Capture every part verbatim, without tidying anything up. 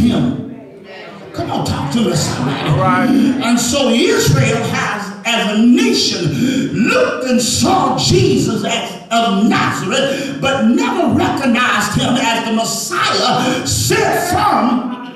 him. Come on, talk to me, somebody. All right. And so Israel has, as a nation, looked and saw Jesus as of Nazareth, but never recognized him as the Messiah sent from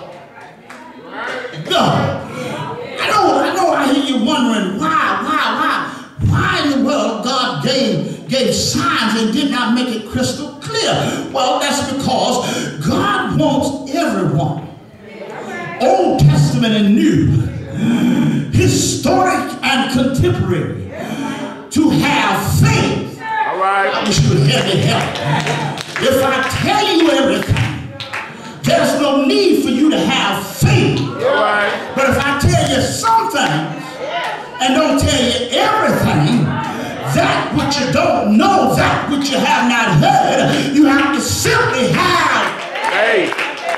God. I know, I know, I hear you wondering why, why, why, why in the world God gave, gave signs and did not make it crystal clear. Well, that's because God wants everyone, Old Testament and New, historic and contemporary, to have faith. All right. I wish you would hear me help. If I tell you everything, there's no need for you to have faith. All right. But if I tell you something and don't tell you everything, that which you don't know, that which you have not heard, you have to simply have. Hey.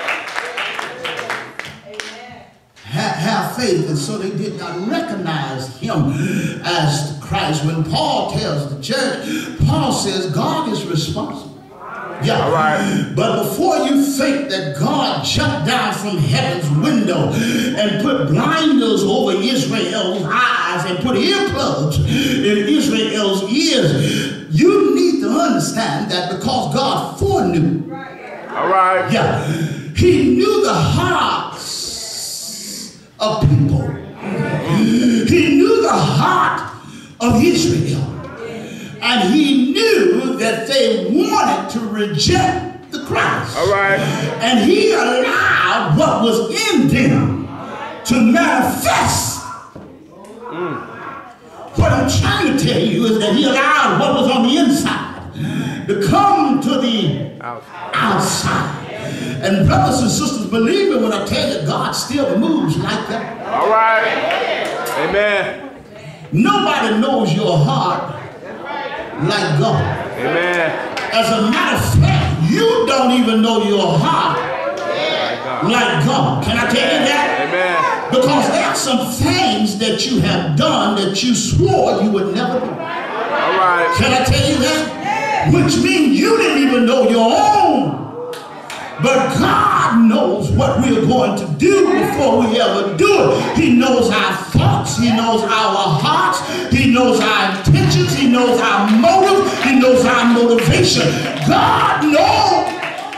Have faith. And so they did not recognize him as Christ. When Paul tells the church, Paul says God is responsible. Yeah. All right. But before you think that God jumped down from heaven's window and put blinders over Israel's eyes and put earplugs in Israel's ears, you need to understand that because God foreknew. All right. Yeah. He knew the hearts of people. He knew the heart of Israel. And he knew that they wanted to reject the Christ. All right. And he allowed what was in them to manifest. Mm. What I'm trying to tell you is that he allowed what was on the inside to come to the outside. And brothers and sisters, believe me when I tell you, God still moves like that. All right. Amen. Nobody knows your heart like God. Amen. As a matter of fact, you don't even know your heart like God. Can I tell you that? Amen. Because there are some things that you have done that you swore you would never do. All right. Can I tell you that? Which means you didn't even know your own. But God knows what we're going to do before we ever do it. He knows our thoughts. He knows our hearts. He knows our intentions. He knows our motive. He knows our motivation. God knows.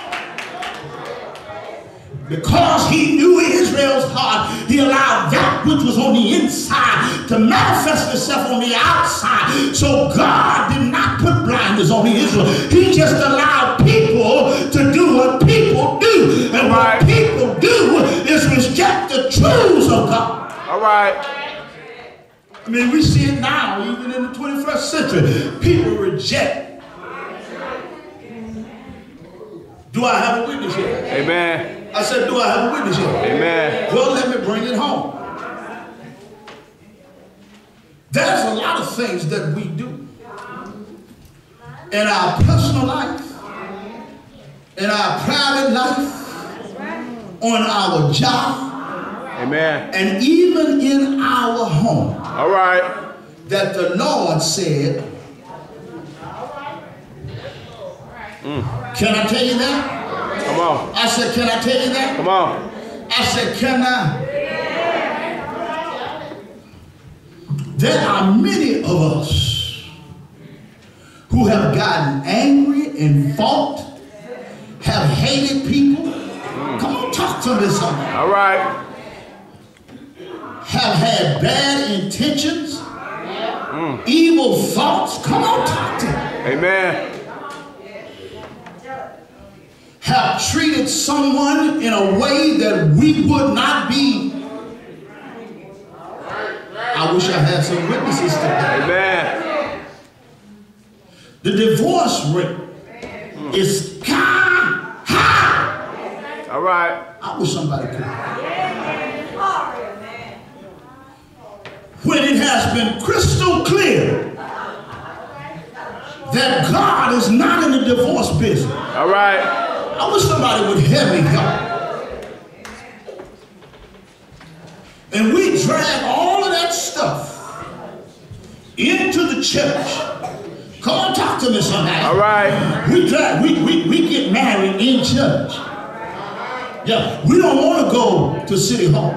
Because he knew Israel's heart, he allowed that which was on the inside to manifest itself on the outside. So God did not put blinders on Israel. He just allowed people to do what people do. And what people do is reject the truths of God. All right. I mean, we see it now, even in the twenty-first century. People reject. Do I have a witness here? Amen. I said, do I have a witness here? Amen. Well, let me bring it home. There's a lot of things that we do in our personal life, in our private life, on our job, amen, and even in our home. All right. That the Lord said, mm. Can I tell you that? Come on. I said, can I tell you that? Come on. I said, can I? There are many of us who have gotten angry and fought, have hated people. Mm. Come on, talk to me somebody. All right. Have had bad intentions, mm. evil thoughts. Come on, talk to me. Amen. Have treated someone in a way that we would not be. I wish I had some witnesses today. Amen. The divorce rate mm. is sky high. All right. I wish somebody could. When it has been crystal clear that God is not in the divorce business. All right. I wish somebody would hear me help. And we drag all of that stuff into the church. Come on, talk to me somebody. All right. We drag, we, we, we get married in church. Yeah, we don't want to go to City Hall.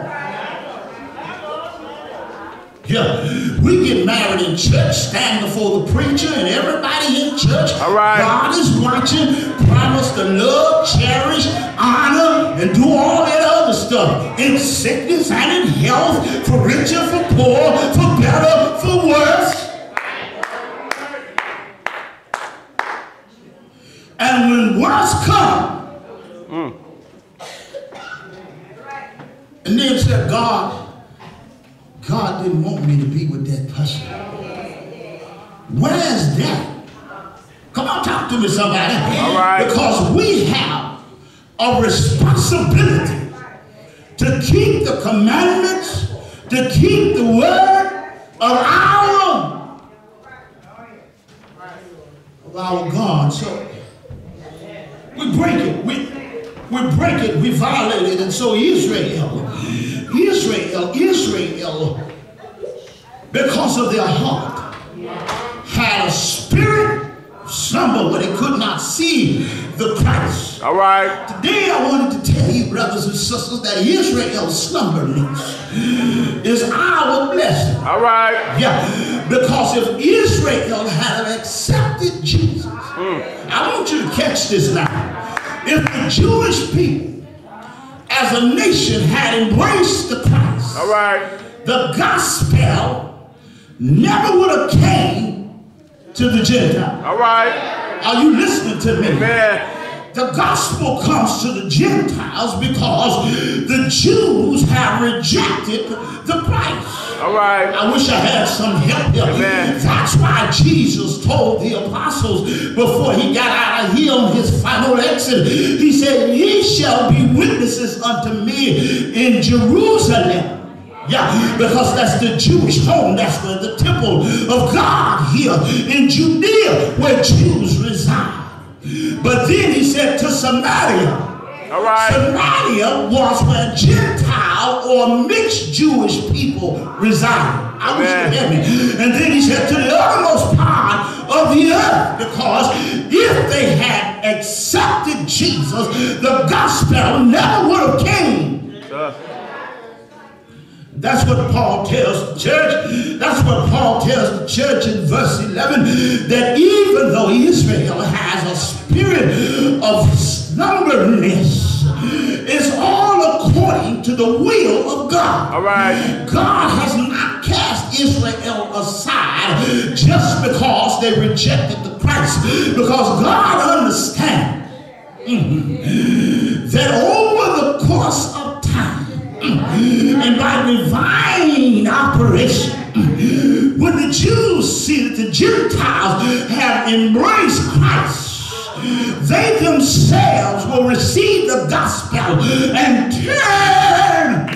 Yeah, we get married in church, stand before the preacher and everybody in church. All right. God is watching, promise to love, cherish, honor, and do all that other stuff. In sickness and in health, for richer, for poor, for better, for worse. And when worse come, mm. and then said, God, God didn't want me to be with that person. Where's that? Come on, talk to me, somebody. All right. Because we have a responsibility to keep the commandments, to keep the word of our, of our God. So we break it. We, we break it. We violate it. And so Israel, Israel, Israel, because of their heart, had a spirit of slumber where they could not see the Christ. All right. Today I wanted to tell you, brothers and sisters, that Israel's slumberness is our blessing. All right. Yeah, because if Israel had accepted Jesus, mm. I want you to catch this now. If the Jewish people as a nation had embraced the Christ, all right, the gospel never would have came to the Gentile. All right. Are you listening to me? Amen. The gospel comes to the Gentiles because the Jews have rejected the Christ. All right. I wish I had some help here. Amen. That's why Jesus told the apostles before he got out of here on his final exit, he said, ye shall be witnesses unto me in Jerusalem. Yeah, because that's the Jewish home. That's the, the temple of God here in Judea where Jews reside. But then he said to Samaria. All right. Samaria was where Gentile or mixed Jewish people resided. I wish you hear me. And then he said to the uttermost part of the earth, because if they had accepted Jesus, the gospel never would have came. Uh. That's what Paul tells the church. That's what Paul tells the church in verse eleven, that even though Israel has a spirit of slumberness, it's all according to the will of God. All right. God has not cast Israel aside just because they rejected the Christ, because God understands mm-hmm, that over the course of time, and by divine operation, when the Jews see that the Gentiles have embraced Christ, they themselves will receive the gospel and turn,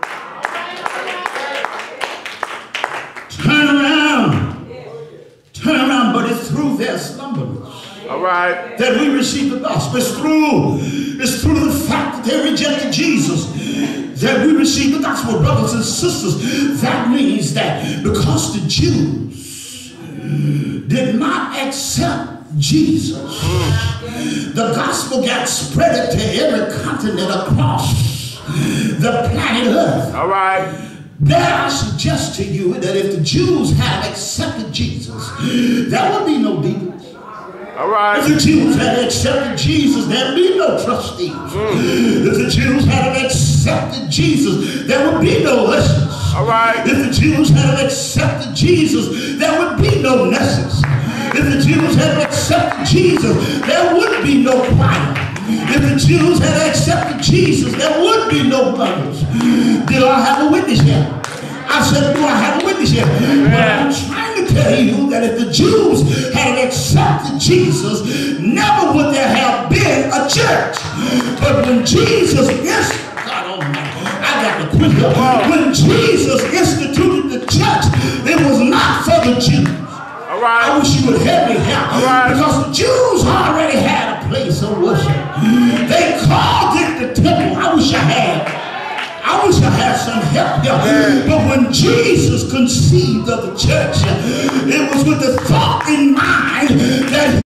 turn around, turn around, but it's through their slumberness. All right. That we receive the gospel. It's through, it's through the fact that they rejected Jesus that we receive the gospel, brothers and sisters. That means that because the Jews did not accept Jesus, the gospel got spread to every continent across the planet Earth. All right. There I suggest to you that if the Jews had accepted Jesus, there would be no deacons. All right. If the Jews had accepted Jesus, there'd be no trustees. Mm. If the Jews had accepted Jesus, there would be no lessons. All right. If the Jews had accepted Jesus, there would be no lessons. If the Jews had accepted Jesus, there would be no choir. If the Jews had accepted Jesus, there would be no brothers. Did I have a witness here? I said, do I have a witness here? But I'm trying to tell you that if the Jews had accepted Jesus, never would there have been a church. But when Jesus is, God Almighty, I got to quit here. When Jesus instituted the church, it was not for the Jews. All right. I wish you would help me here. All right. Because the Jews already had a place of worship. They called it the temple. I wish I had. I wish I had some help here. But when Jesus conceived of the church, it was with the thought in mind that